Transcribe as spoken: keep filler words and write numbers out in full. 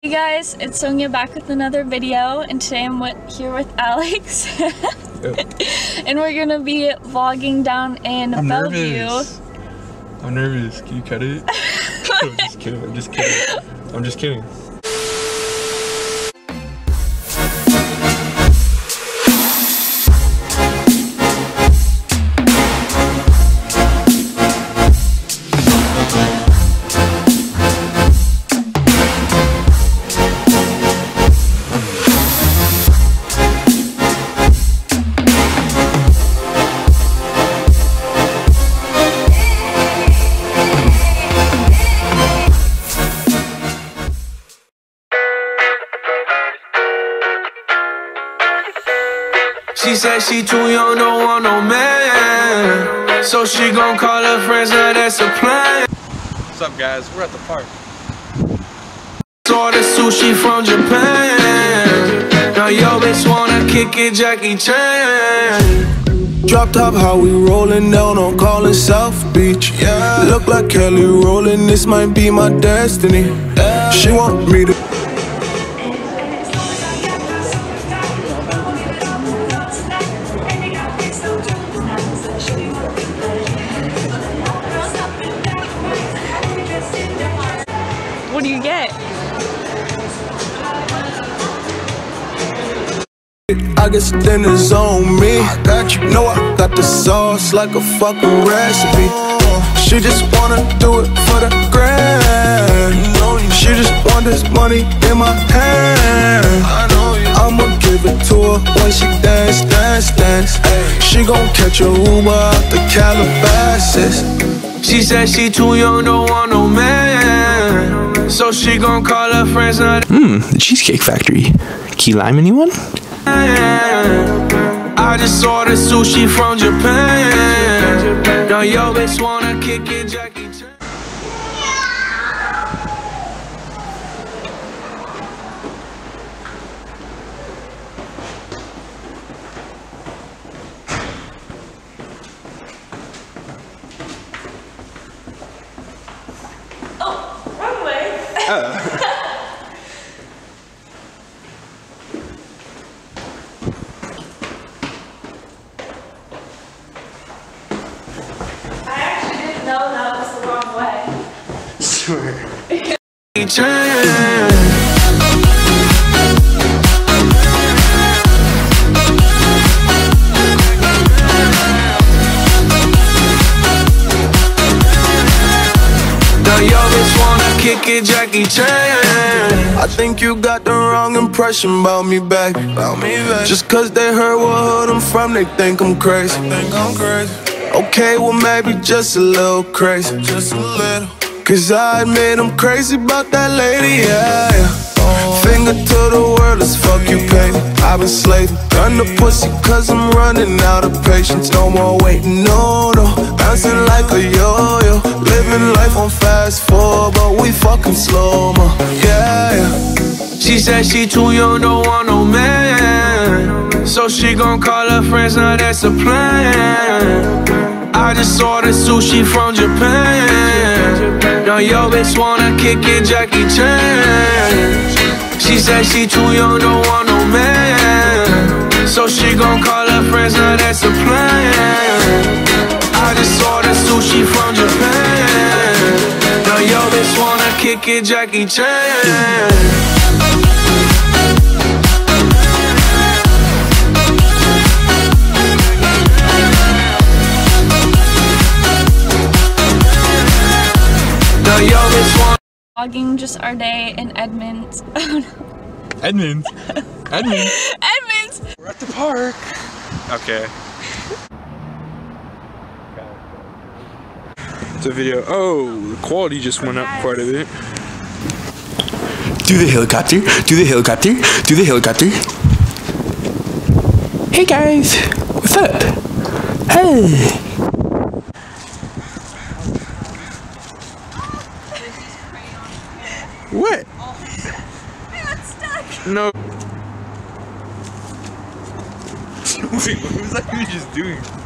Hey guys, it's Sonia back with another video, and today I'm with, here with Alex. And we're gonna be vlogging down in I'm Bellevue. Nervous. I'm nervous. Can you cut it? I'm just kidding. I'm just kidding. I'm just kidding. She said she too young, don't want no man, so she gon' call her friends, now that's a plan. What's up, guys? We're at the park. Saw the sushi from Japan. Now yo bitch wanna kick it, Jackie Chan. Drop top, how we rollin' down on callin' South Beach. Yeah. Look like Kelly rollin', this might be my destiny. Yeah. She want me to. What do you get? I guess dinner's on me. I got you. Know I got the sauce like a fucking recipe. She just wanna do it for the grand. She just want this money in my hand. I'ma give it to her when she dance, dance, dance. She gon' catch a Uber out the Calabasas. She said she too young, don't want no man, so she gon' call her friends. Mmm, the Cheesecake Factory. Key lime, anyone? I just saw the sushi from Japan. Now yo bitch wanna kick it, Jackie Chan. Oh, wrong way. Oh. No, that was the wrong way. Swear. Now yo bitch wanna kick it, Jackie Chan. I think you got the wrong impression about me back. About me back. Just cause they heard what hood I'm from, they think I'm crazy. They think I'm crazy. Okay, well maybe just a little crazy. Just a little. Cause I admit I'm crazy about that lady, yeah, yeah. Finger to the world, let's fuck you, baby. I've been slaving, done the pussy cause I'm running out of patience. No more waiting, no, no. Bouncing like a yo-yo. Living life on fast forward, but we fucking slow-mo, yeah, yeah. She said she too young, don't want no man, so she gon' call her friends, now that's a plan. I just saw the sushi from Japan. Now yo bitch wanna kick it, Jackie Chan. She said she too young, don't want no man, so she gon' call her friends, now that's a plan. I just saw the sushi from Japan. Now yo bitch wanna kick it, Jackie Chan. Vlogging just our day in Edmonds. Oh no. Edmonds. Edmonds. Edmonds! We're at the park. Okay. It's a video. Oh, the quality just went up quite a bit. Do the helicopter, do the helicopter, do the helicopter. Hey guys, what's up? Hey. What? I got stuck. No. Wait, what was I just doing?